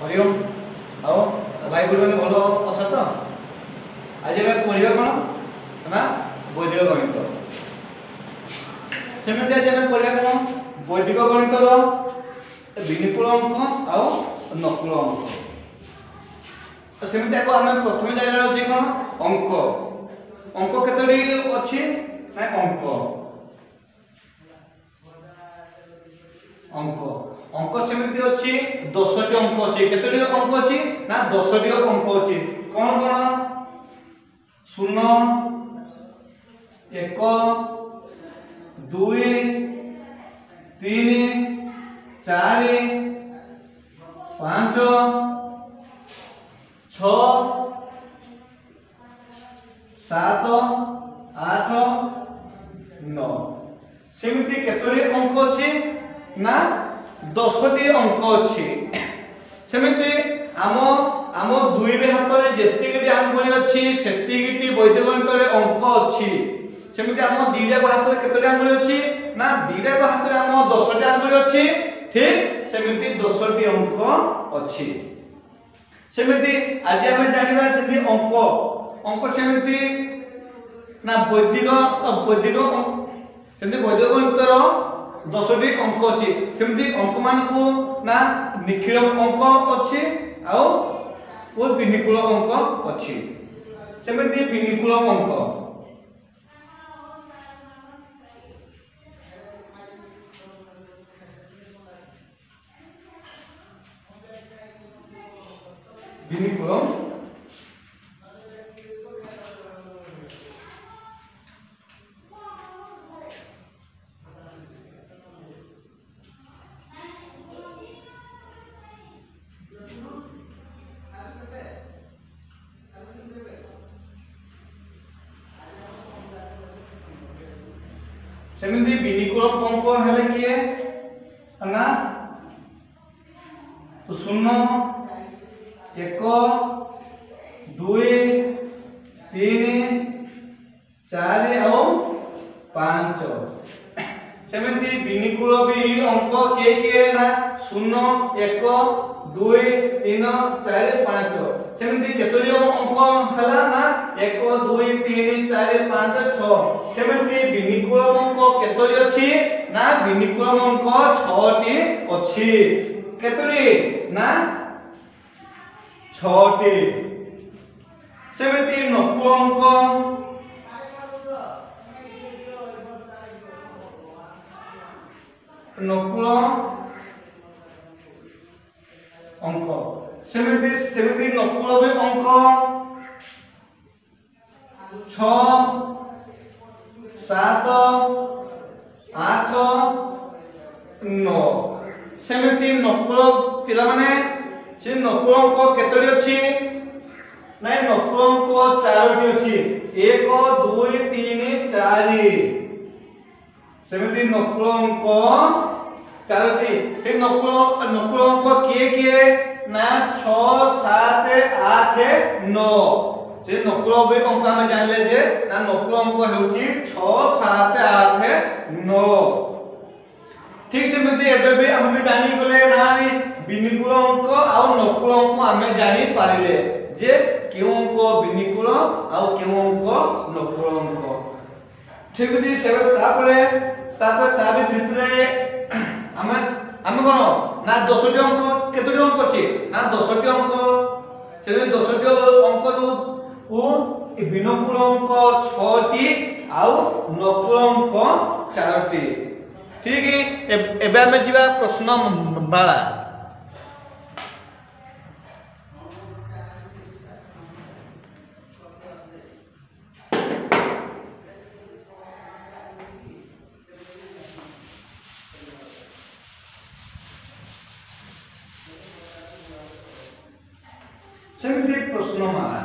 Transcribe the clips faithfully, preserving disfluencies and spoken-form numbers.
हरिओम आओ भाई गुरु मैंने भलो अच्छा तो आज मैं पढ़िबा कोन ना वैदिक गणित सेमेंट आज मैं पढ़िबा कोन वैदिक गणित रो विनिपुल अंक आओ नकुल अंक तो सेमेंट आको हम प्रथम जायला अछि कोन अंक अंक केतडी अछि ना अंक अंक अंक सेमती अछि दस टी अंक अछि केतडी अंक अछि ना दस टी अंक अछि कोन कोन शून्य एक दुई तीन चार पांच छ सात आठ नौ सेमती केतडी अंक अछि ना दस टी अंक अछि सेमती आम आम दुई हाथ में जेतिकी आंगुली अछि सेतिकी वैदिक गणित रे अंक अछि सेमती आम दीटा हाथ में केतटी आंगुली अछि ना दीटा हाथ में आम दस टी आंगुली अछि ठीक सेमती दस टी अंक अछि सेमती आज आम जानिबा सेमती अंक अंक सेमती ना वैदिक वैदिक सेमती वैदिक गणित रो दस टी अंक अछि सेमती अंक मान को ना निखिल अंक अछि आउ ओ विनिकुल अंक अछि सेमती विनिकुल अंक विनिकुल सेमती विनिकुल अंक हेले किए ना तो शून्य एक दुई तीन चार और पांच सेमती विनिकुल भी अंक किए किए ना शून्य एक दुई तीन चार पांच सेमती केतोली अंक हला ना एक दुई तीन चार पांच छ सेमती विनिकुल अंक केतोली अछि ना विनिकुल अंक छ टी अछि केतोली ना छ टी सेमती नकुल अंक नकुल अंक सेमती सेमती नकुल भी अंक छ सात आठ नौ सेमती नकुल पिला माने से नकुल अंक केतडी अछि नै नकुल अंक चारोटी अछि एक दुई तीन चार सेमती नकुल अंक चारोटी से नकुल नकुल अंक किए किए ना छ सात आठ नौ से नकुल भी अंक हम जानले जे ना नकुल अंक हेउची छ सात आठ नौ ठीक सेमती एबे भी हम भी जानि गले ना विनिकुल अंक आ नकुल अंक हम जानि पारिले जे केउ अंक विनिकुल आ केउ अंक नकुल अंक ठीक अछि सेबे तापरे तापर ताबे भितरे हम हम कोन ना दस टी अंक केतटी अंक अछि ना दस टी अंक से दस टी अंक रु ओ विनिकुल अंक छ टी आ नकुल अंक चार टी ठीक है एबे हम जिबा प्रश्न बाला सेमती प्रश्न माला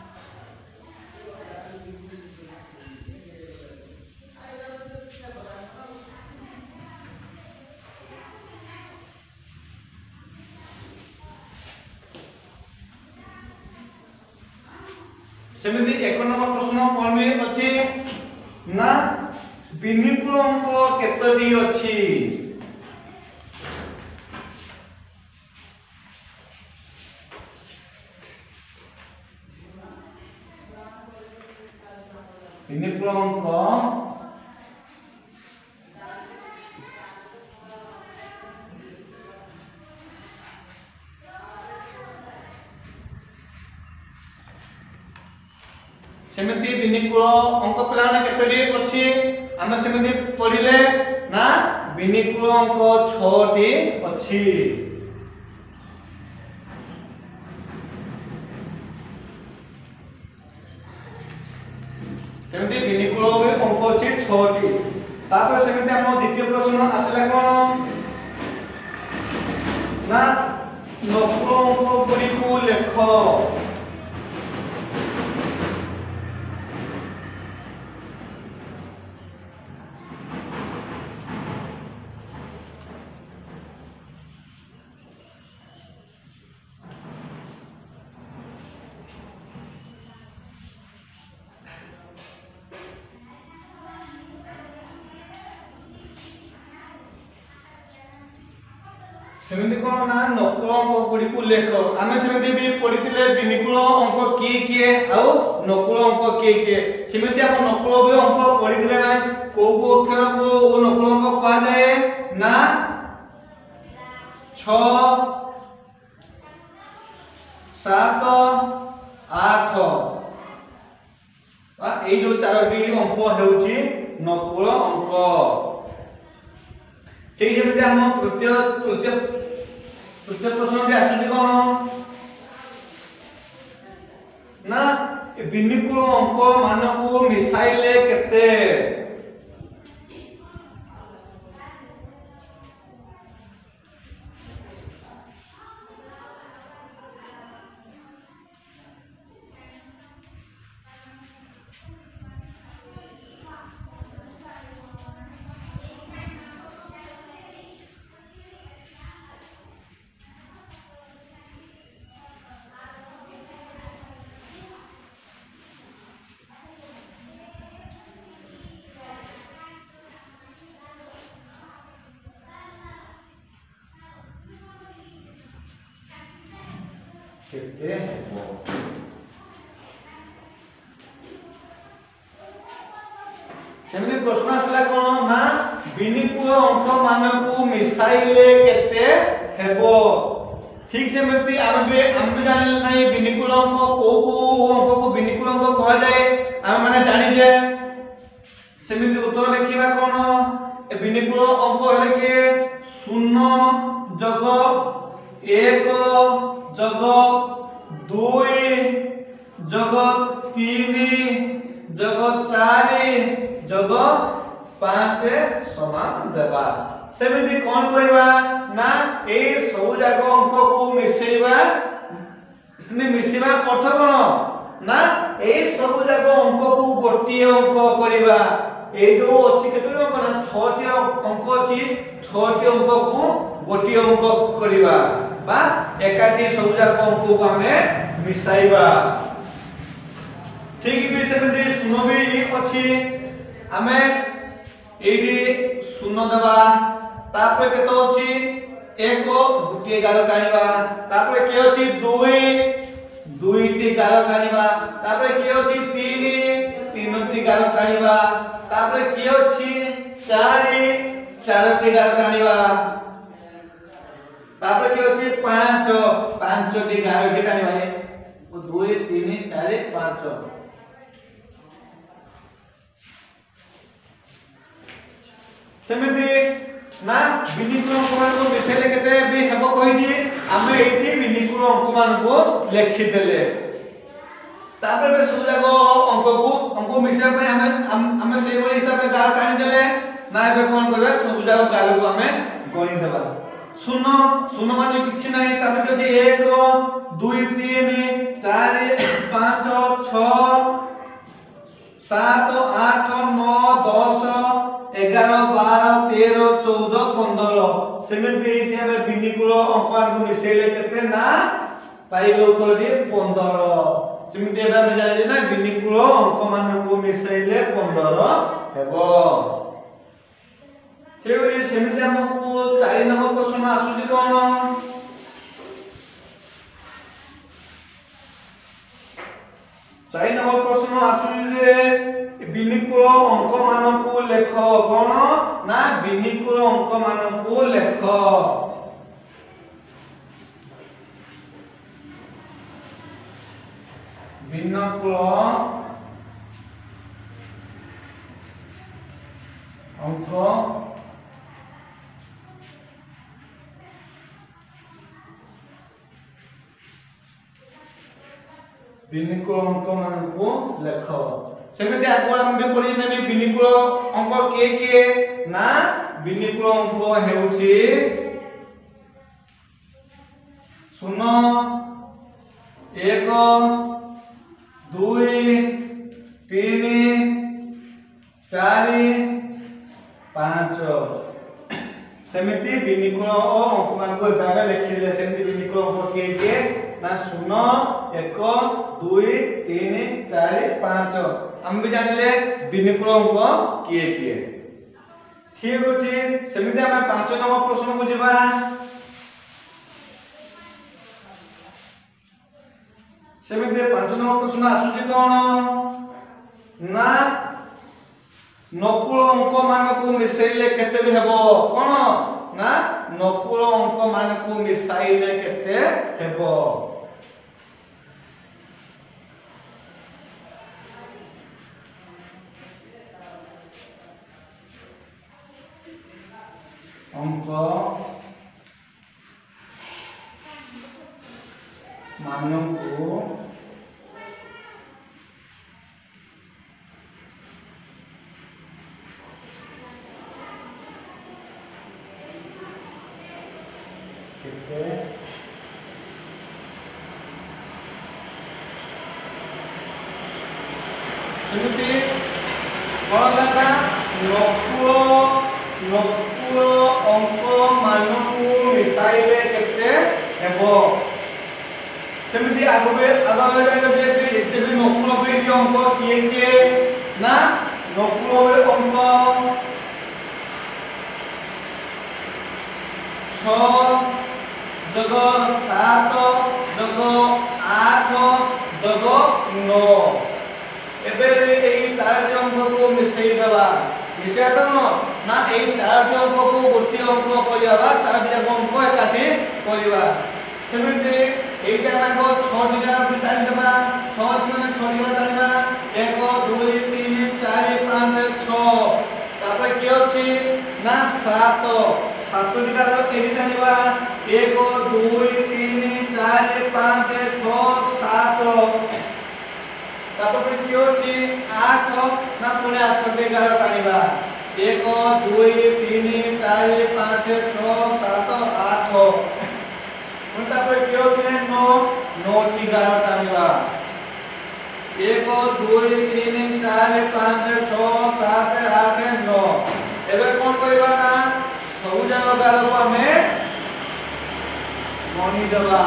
सेमती एक नंबर प्रश्न कोन भी अछि ना विनिकुल अंक केतडी अछि ବିନିକୁଳ ଅଙ୍କ सेमती विनिकुल अंक प्लान केतडी अछि हम सेमती पढिले ना विनिकुल अंक छह टी अछि सेमती विनिकुल अंक अछि छह टी तापर सेमती हम द्वितीय प्रश्न आसला कोन ना नकुल अंक गुडी को लेख सेमती कोन ना नकुल अंक गुडी को लेख आमे सेमती भी पढितिले विनिकुल अंक की की आ नकुल अंक की की सेमती हम नकुल भी अंक पढितिले ना को को अक्षर को नकुल अंक कहा जाए ना छह सात आठ बा ए जो चारोटी अंक हेउची नकुल अंक ठीक है बेटा हम तृतीय तृतीय तृतीय प्रश्न के आसुची कोन ना विनिकुल अंक मानकु मिसाइले केते केते हेबो सेमती प्रश्न आसला कोन ना विनिकुल अंक मानकु मिसाइले केते हेबो ठीक सेमती हम भी हम भी जान नै विनिकुल अंक को को अंक को विनिकुल अंक कहा जाए हम माने जानि जे सेमती उत्तर लिखिबा कोन ए विनिकुल अंक हेले के शून्य जग एक जग दुई जग तीन जग चार जग पांच समान देबा सेमती कोन करबा ना ए सब जाक अंक को मिसेइबा इसने मिसेइबा अर्थ कोन ना ए सब जाक अंक को गोटी अंक करबा ए जो अछि केते अंक ना छह टी अंक अछि छह टी अंक को गोटी अंक करबा बा एकाठी सब जाक अंक को हमें मिसाइबा ठीक भी सेमती शून्य भी अछि हमें एडी शून्य देबा तापर केतो अछि एक गुटिए गाल काढिबा तापर के अछि दुई दुई टी गाल काढिबा तापर के अछि तीन तीन टी गाल काढिबा तापर के अछि चार चार टी गाल काढिबा तापर के अछि पांच पांच टी गाल काढिबा ओ दुई तीन चार पांच सेमती ना विनिकुल अंक मान को मिसेले केते भी हेबो कहि दी हमें एठी विनिकुल अंक मान को लिखि देले तापर बे सब जाको अंक को अंक मिसे पे हमें हमें सेई वली हिसाब से गाल काढि देले ना बे कोन करबे सब जाको गाल को हमें गणि देबा शून्य शून्य माने किछि नाही तापर जदि एक दो तीन चार पांच छह सात आठ नौ दस ग्यारह बारह तेरह चौदह पंद्रह सेमती एठी हमें विनिकुल अंक को मिसेले केते ना पाइबो करी पंद्रह सेमती एबा जाय ना विनिकुल अंक मान को मिसेले पंद्रह हेबो सेबे सेमती हमको चार नंबर प्रश्न आसुची कोन चार नंबर प्रश्न आसुची जे ବିନିକୁଳ ଅଙ୍କ ମାନଙ୍କୁ ଲେଖ। କଣ ନା ବିନିକୁଳ ଅଙ୍କ ମାନଙ୍କୁ ଲେଖ। ବିନିକୁଳ ଅଙ୍କ ବିନିକୁଳ ଅଙ୍କ ମାନଙ୍କୁ ଲେଖ। ସେମିତି ଆଗୁଆ ଆମେ ପଢିଛନ୍ତି ବିନିକୁଳ ଅଙ୍କ କିଏ କିଏ ନା ବିନିକୁଳ ଅଙ୍କ ହେଉଛି ଶୂନ ଏକ ଦୁଇ ତିନି ଚାରି ପାଞ୍ଚ। ସେମିତି ବିନିକୁଳ ଅଙ୍କ ମାନଙ୍କୁ ଏଠାରେ ଲେଖିଲେ। ସେମିତି ବିନିକୁଳ ଅଙ୍କ କିଏ କିଏ ନା ଶୂନ ଏକ ଦୁଇ ତିନି ଚାରି ପାଞ୍ଚ। ଆମେ ବି ଜାଣିଲେ ବିନିକୁଳ ଅଙ୍କ କିଏ କିଏ। ଠିକ ଅଛି। ସେମିତି ଆମେ ପାଞ୍ଚ ନମ୍ବର ପ୍ରଶ୍ନକୁ ଯିବା। ସେମିତି ପାଞ୍ଚ ନମ୍ବର ପ୍ରଶ୍ନ ଆସୁଛି କଣ ନା ନକୁଳ ଅଙ୍କ ମାନଙ୍କୁ ମିଶାଇଲେ କେତେ ବି ହେବ। କଣ ନା ନକୁଳ ଅଙ୍କ ମାନଙ୍କୁ ମିଶାଇଲେ କେତେ ହେବ। ଅଙ୍କ ମାନଙ୍କୁ କେତେ ଏମିତି କଣ ହେଲା ନକୁଳ ନକୁଳ ଅଙ୍କ ମାନଙ୍କୁ ମିଶାଇଲେ କେତେ ହେବ। ସେମିତି ଆଗରେ ଆଗରେ ଜାଣିଲେ ଯେତେ ବି ନକୁଳ ବେଦି ଅଙ୍କ କିଏ କିଏ ନା ନକୁଳ ଅଙ୍କ ଛଅ ଯୋଗ ସାତ ଯୋଗ ଆଠ ଯୋଗ ନଅ। ଏବେ ଏଇ ଚାରୋଟି ଅଙ୍କକୁ ମିଶାଇ ଦେବା। ମିଶାଇବା କଣ ନା ଏଇ ଚାରୋଟି ଅଙ୍କକୁ ଗୋଟିଏ ଅଙ୍କ କରିବା। ଚାରୋଟି ଯାକ ଅଙ୍କ ଏକାଠି କରିବା। ସେମିତି এইটা নাকো ছটি জায়গা বিচারি দেবা। ছটি মানে ছটি জায়গা জানিবা এক দুই তিন চারি পাঁচ ছয়। তারপরে কি আছে না সাত। সাতটি জায়গা এই জানিবা এক দুই তিন চারি পাঁচ ছয় সাত। তারপরে কি আছে আট না পুনে আটটি জায়গা জানিবা এক দুই তিন চারি পাঁচ ছয় সাত আট। তারপরে কি হচ্ছে নौ নটি গাঢ় টানিবা এক দুই তিন চার পাঁচ ছয় সাত আট নौ। এবে কোন করিবা না সবু জাক গাঢ় আমি গণি দেবা।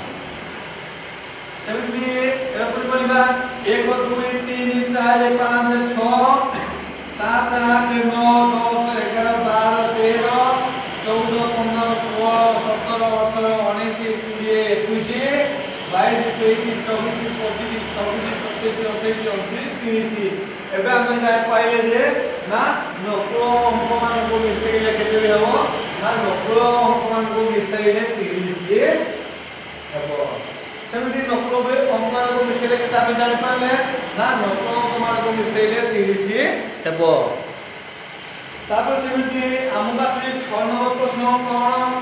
সেমতি এরপর করিবা এক দুই তিন চার পাঁচ ছয় সাত আট নौ দশ এগারো বারো তেরো চৌদ পনেরো ষোলো সতেরো অঠেরো উনিশ কুড়ি একুশ বাইশ তেইশ চব্বিশ পঁচিশ ছাব্বিশ সাতাশ আঠাশ উনত্রিশ ত্রিশ। এবে আমি পাইলে যে না নকুল অঙ্ক মানক মিশাইলে কেতে হব না নকুল অঙ্ক মানক মিশাইলে তিরিশ হব। সেমতি নকুল অঙ্ক মানক মিশাইলে কেতে আমি জানি পারলে না নকুল অঙ্ক মানক মিশাইলে তিরিশ হব। তারপর যেমনি আমরা ছয় নম্বর প্রশ্ন কম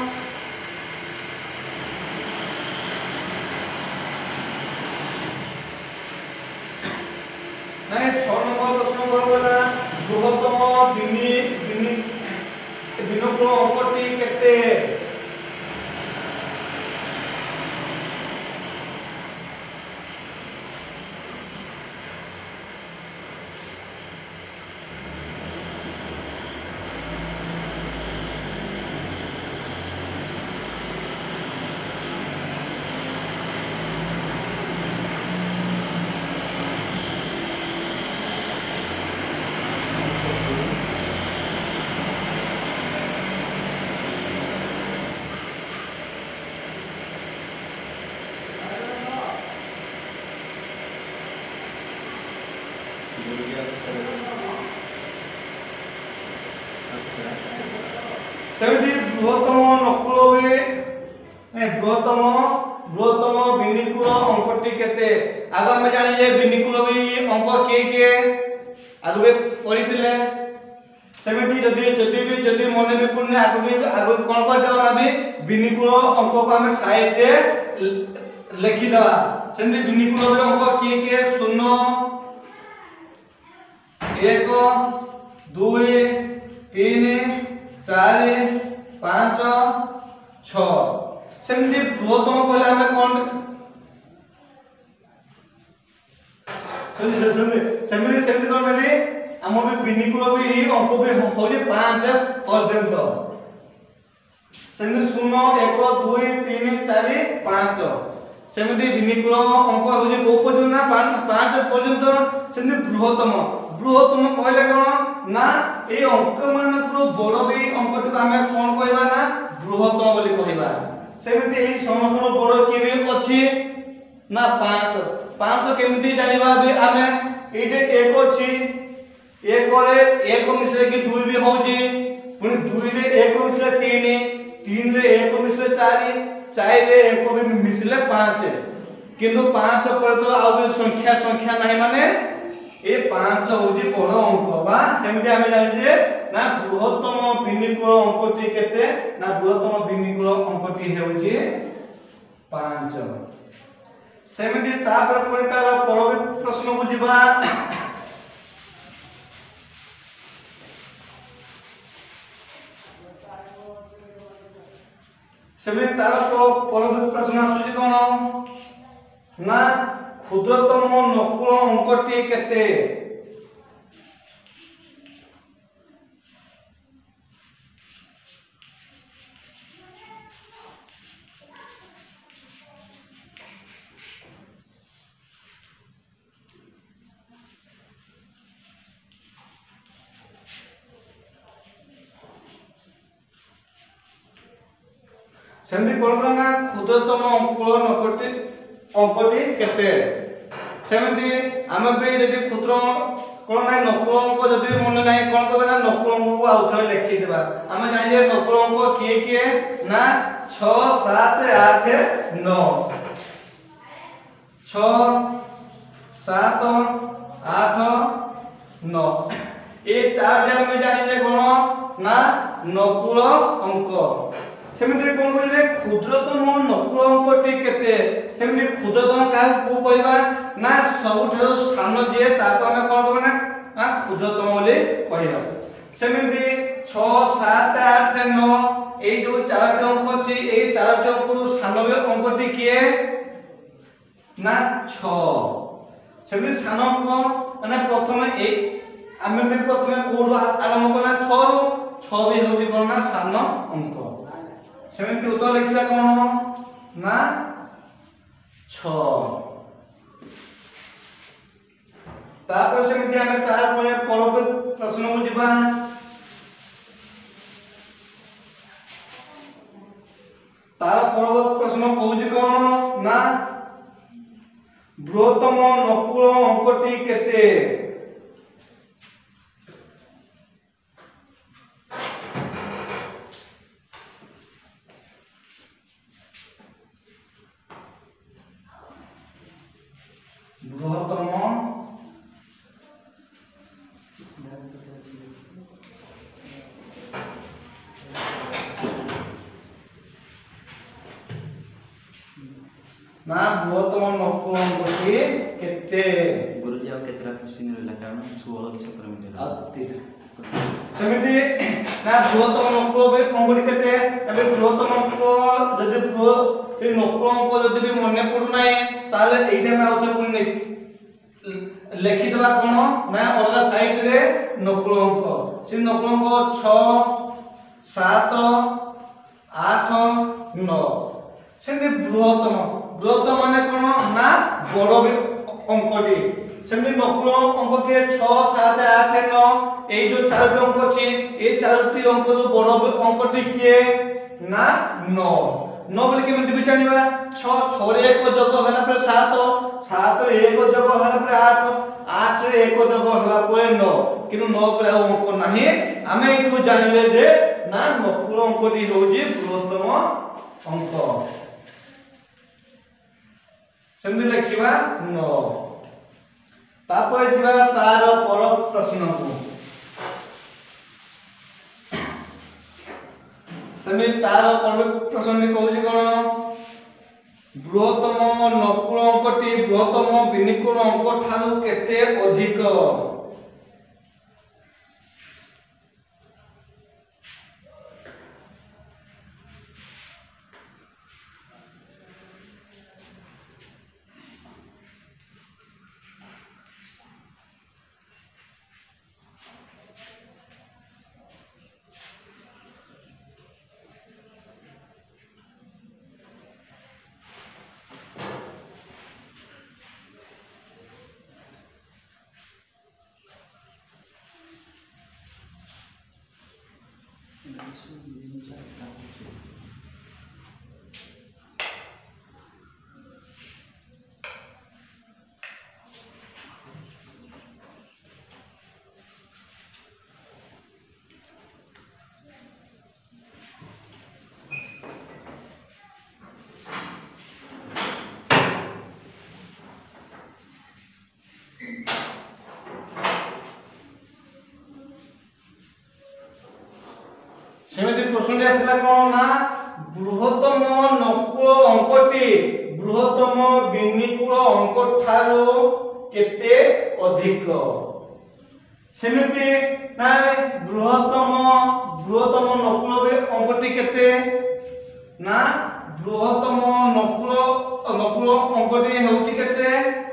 মানে ছয় নম্বর প্রশ্ন করবো না বৃহত্তম দিনী দিনী দিনক অঙ্কটি কেতে। ସେମିତି ବୃହତ୍ତମ ନକୁଳ ବୃହତ୍ତମ ବୃହତ୍ତମ ବିନିକୁଳ ଅଙ୍କଟି କେତେ? ଆଗ ଆମେ ଜାଣିଲେ ବିନିକୁଳ ବି ଅଙ୍କ କିଏ କିଏ ଆଗେ ପଢିଥିଲେ। ସେମିତି ଯଦି ଯଦି ବି ଯଦି ମନେ ବି ପଡୁନି ଆଗ ବି ଆଗ କଣ କରିଦେବା ନା ବି ବିନିକୁଳ ଅଙ୍କକୁ ଆମେ ସାଇଡରେ ଲେଖିଦେବା। ସେମିତି ବିନିକୁଳ ଅଙ୍କ କିଏ କିଏ? ଶୂନ, ଏକ, ଦୁଇ, ତିନି, ଚାରି, ପାଞ୍ଚ, ଛଅ। ସେମିତି ବୃହତ୍ତମ କହିଲେ ଆମେ କଣ ସେମିତି ସେମିତି ସେମିତି କଣ କହିଲି ଆମ ବି ବିନିକୁଳ ବି ଅଙ୍କ ବି ହଉଛି ପାଞ୍ଚ ପର୍ଯ୍ୟନ୍ତ। ସେମିତି ଶୂନ, ଏକ, ଦୁଇ, ତିନି, ଚାରି, ପାଞ୍ଚ। ସେମିତି ବିନିକୁଳ ଅଙ୍କ ହଉଛି କୋଉ ପର୍ଯ୍ୟନ୍ତ ନା ପାଞ୍ଚ ପର୍ଯ୍ୟନ୍ତ। ସେମିତି ବୃହତ୍ତମ ବୃହତ୍ତମ କହିଲେ କଣ ନା ଏଇ ଅଙ୍କ ମାନଙ୍କର ବଡ ବି ଅଙ୍କଟିକୁ ଆମେ କଣ କହିବା ନା ବୃହତ୍ତମ ବୋଲି କହିବା। ସେମିତି ଏଇ ସମସ୍ତର ବଡ କିଏ ବି ଅଛି ନା ପାଞ୍ଚ। ପାଞ୍ଚ କେମିତି ଜାଣିବା ବି ଆମେ ଏଇଟେ ଏକ ଅଛି, ଏକରେ ଏକ ମିଶିଲେ କି ଦୁଇ ବି ହଉଛି, ପୁଣି ଦୁଇରେ ଏକ ମିଶିଲେ ତିନି, ତିନିରେ ଏକ ମିଶିଲେ ଚାରି, ଚାରିରେ ଏକ ବି ମିଶିଲେ ପାଞ୍ଚ। କିନ୍ତୁ ପାଞ୍ଚ ପରେ ତ ଆଉ ବି ସଂଖ୍ୟା ସଂଖ୍ୟା ନାହିଁ, ମାନେ ଏ ପାଞ୍ଚ ହଉଛି ବଡ ଅଙ୍କ ବା ସେମିତି ଆମେ ଜାଣିଛେ ନା ବୃହତ୍ତମ ବିନିକୁଳ ଅଙ୍କଟି କେତେ ନା ବୃହତ୍ତମ ବିନିକୁଳ ଅଙ୍କଟି ହେଉଛି ପାଞ୍ଚ। ସେମିତି ତାପରେ ପୁଣି ତାର ପରବର୍ତ୍ତୀ ପ୍ରଶ୍ନକୁ ଯିବା। ସେମିତି ତାର ପରବର୍ତ୍ତୀ ପ୍ରଶ୍ନ ଆସୁଛି କଣ ନା କ୍ଷୁଦ୍ରତମ ନକୁଳ ଅଙ୍କଟି କେତେ? ସେମିତି କଣ ନା କ୍ଷୁଦ୍ରତମ ନକୁଳ ଅଙ୍କଟି ଅଙ୍କଟି କେତେ? ସେମିତି ଆମେ ବି ଯଦି କ୍ଷୁଦ୍ର କଣ ନା ନକୁଳ ଅଙ୍କ ଯଦି ମନେ ନାହିଁ କଣ କରିବା ନା ନକୁଳ ଅଙ୍କକୁ ଆଉ ଥରେ ଲେଖିଦେବା। ଆମେ ଜାଣିଲେ ନକୁଳ ଅଙ୍କ କିଏ କିଏ ନା ଛଅ, ସାତ, ଆଠ, ନଅ। ଛଅ, ସାତ, ଆଠ, ନଅ ଏ ଚାରି ଆମେ ଜାଣିଲେ କଣ ନା ନକୁଳ ଅଙ୍କ। ସେମିତି କଣ କହିଲେ କ୍ଷୁଦ୍ରତମ ନକୁଳ ଅଙ୍କଟି କେତେ? ସେମିତି କ୍ଷୁଦ୍ରତମ କାହାକୁ କହିବା ନା ସବୁଠାରୁ ସାନ ଯିଏ ତାକୁ ଆମେ କଣ କରିବା ନା କ୍ଷୁଦ୍ରତମ ବୋଲି କହିବା। ସେମିତି ଛଅ, ସାତ, ଆଠ, ନଅ ଏଇ ଯୋଉ ଚାରୋଟି ଅଙ୍କ ଅଛି ଏଇ ଚାରୋଟି ଅଙ୍କରୁ ସାନ ଅଙ୍କଟି କିଏ ନା ଛଅ। ସେମିତି ସାନ ଅଙ୍କ ମାନେ ପ୍ରଥମେ ଏଇ ଆମେ ବି ପ୍ରଥମେ କୋଉଠୁ ଆରମ୍ଭ କଲା ଛଅ ରୁ। ଛଅ ବି ହେଉଛି କଣ ନା ସାନ ଅଙ୍କ। ସେମିତି ଉତ୍ତର ଲେଖିବା କଣ ନା ଛଅ। ତାପରେ ସେମିତି ଆମେ ତାପରେ ପରବର୍ତ୍ତୀ ପ୍ରଶ୍ନକୁ ଯିବା। ତାର ପରବର୍ତ୍ତୀ ପ୍ରଶ୍ନ କହୁଛି କଣ ନା ବୃହତ୍ତମ ନକୁଳ ଅଙ୍କଟି କେତେ? ବୃହତ୍ତମ ना बृहत्तम नकुल अङ्कटी केते गुरुजी आ केतरा क्वेश्चन रहला कारण सोलह सत्रह मिनिट आती सेमिति ना बृहत्तम नकुल बे अङ्कटी केते एबे बृहत्तम नकुल जदि ए नकुल अङ्क जदि भी मने पडु नाही ताले एइटा में आउथे पुनी लेखि देबा कोन ना अलगा साइड रे नकुल अङ्क से नकुल अङ्क छह सात आठ नौ सेमि बृहत्तम बृहत्तम माने कोन ना बड़ अंकटी सेमि नकुल अंक के छह सात आठ नौ ए जो चारोटी अंक अछि ए चारोटी अंक जो बड़ अंकटी के ना नौ नौ बोली केमिति भी जानिबा छ छ रे एक जोग होला पर सात सात रे एक जोग होला पर आठ आठ रे एक जोग होला पर नौ किनु नौ पर अंक नाही आमे इकु जानिले जे ना नकुल अंकटी होउची बृहत्तम अंक सेमि लिखिबा नौ तापर जिबा तार पर प्रश्न को सेमि तार पर प्रश्न कहउची कोन बृहत्तम नकुल अंकटी बृहत्तम विनिकुल अंक ठानु केते अधिक सेमिति प्रश्न आसला कोन ना बृहत्तम नकुल अंकटी बृहत्तम विनिकुल अंक ठारो केते अधिक सेमिति ना बृहत्तम बृहत्तम नकुल अंकटी केते ना बृहत्तम नकुल नकुल अंकटी होउची केते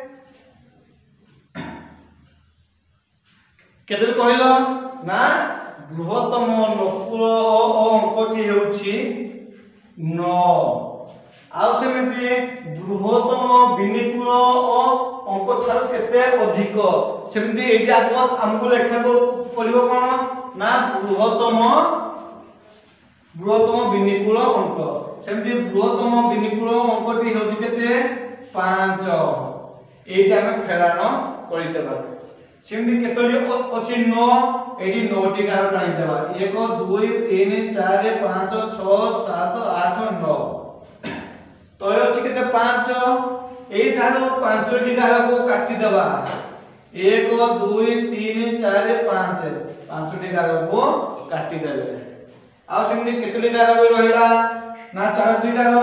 केते कहलो ना बृहत्तम नकुल अंकटी होउची नौ आ सेमिति बृहत्तम विनिकुल अंक ठार केते अधिक सेमिति एटी आत्मा हमको लेखा को पड़िबो कोन ना बृहत्तम बृहत्तम विनिकुल अंक सेमिति बृहत्तम विनिकुल अंकटी होउची केते पाँच एटी हम फेरानो करि देबा सेमिति केतोली अछि नौ एटी नौ टी कार जानि देबा एक दो तीन चार पाँच छह सात आठ नौ तो अछि केते पाँच एई थारो पाँच टी कार को काटि देबा एक दो तीन चार पाँच पाँच टी कार को काटि देले आ सेमिति केतोली कार रहिला ना चार टी कार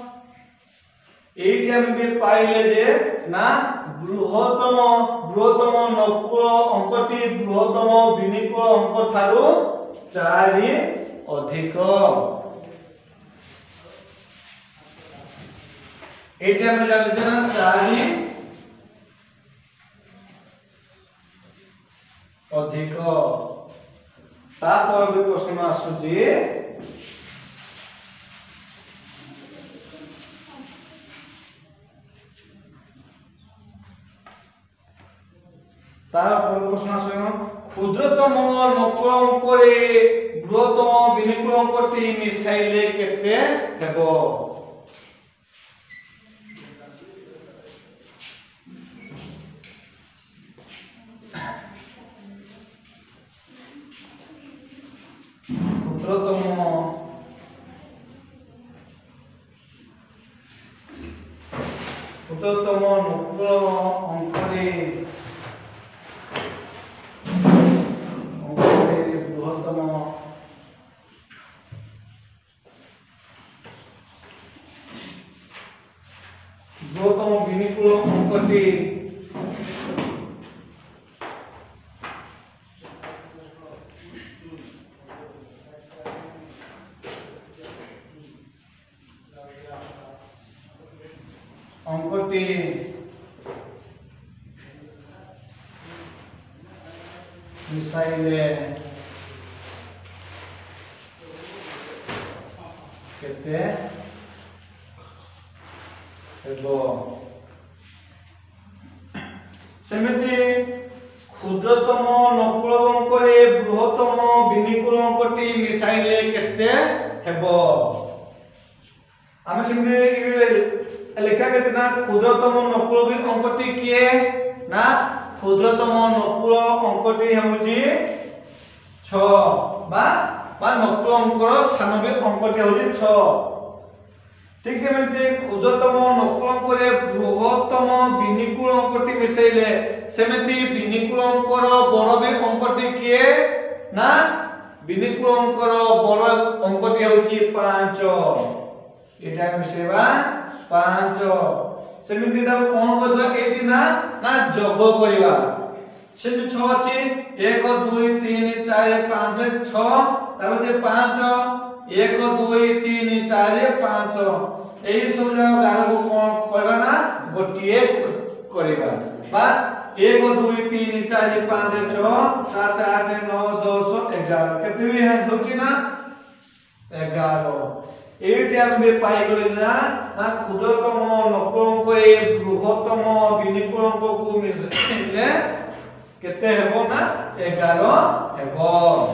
एटी हम भी पाइले जे ना बृहत्तम बृहत्तम नकुल अंकटी बृहत्तम विनिकुल अंक ठारू चार अधिक एटी हम जानले ना चार अधिक तापर भी प्रश्न आसुची तार प्रश्न आसुनो क्षुद्रतम नकुल अंकरे बृहत्तम विनिकुल अंकटी मिसाइले केते हेबो क्षुद्रतम क्षुद्रतम नकुल अंकरे बृहत्तम विनिकुल अंकटी अंकटी मिसाइले केते हेबो सेमिति क्षुद्रतम नकुल अंकरे बृहत्तम विनिकुल अंकटी मिसाइले केते हेबो आम लेखा के क्षुद्रतम नकुल अंकटी किए ना क्षुद्रतम नकुल अंकटी होची छ बा बा नकुल अंकर स्थानवी अंकटी होची छ ठीक सेमती क्षुद्रतम नकुल अंकरे बृहत्तम विनिकुल अंकटी मिसेले सेमती विनिकुल अंकर बड़ भी अंकटी किए ना विनिकुल अंकर बड़ अंकटी होची पाँच एटा मिसेबा पाँच सेमती ता कोन करबा एटी ना ना जोग करबा सेमती छ अछि एक दो तीन चार पाँच छ ताबे पाँच एक दो तीन चार पाँच एही सब जगह गार को कोन करबा ना गोटिए करबा बा एक दो तीन चार पाँच छ सात आठ नौ दस ग्यारह केते भी है होची ना ग्यारह एटी हम बे पाई गले ना ना क्षुद्रतम नकुलंक ए बृहत्तम विनिकुलंक को मिले केते हेबो ना ग्यारह हेबो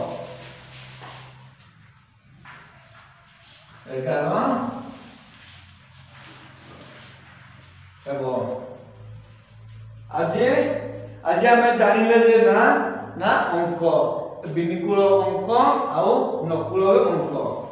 ग्यारह हेबो आज आज हमें जानिले जे ना ना अंक विनिकुल अंक आउ नकुल अंक